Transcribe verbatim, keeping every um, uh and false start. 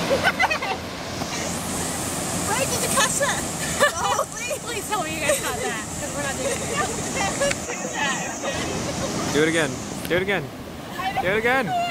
Wait, did you catch that? Oh, please. Please tell me you guys caught that, because we're not doing it. Do it again. Do it again. Do it again.